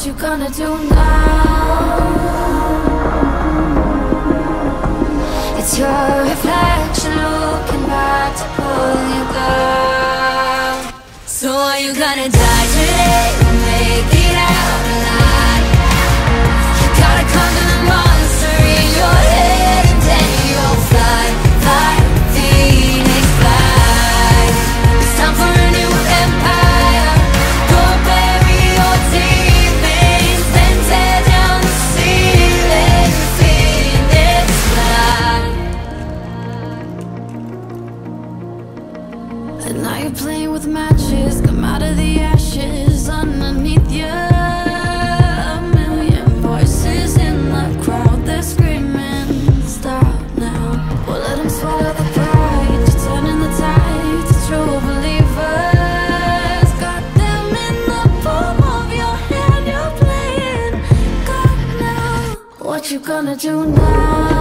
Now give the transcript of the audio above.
What you gonna do now? It's your reflection looking back to pull you down. So are you gonna die today or make it out alive? You gotta conquer the monster in your head, and then you'll fly, fly, Phoenix fly. It's time for a new empire. Go bury your demons, then tear down the ceiling, Phoenix fly. And now you're playing with matches, come out of the ashes underneath you. A million voices in the crowd, they're screaming, stop now. Well, let them swallow the pride, you're turning the tide to true believers. Got them in the palm of your hand, you're playing God now. What you gonna do now?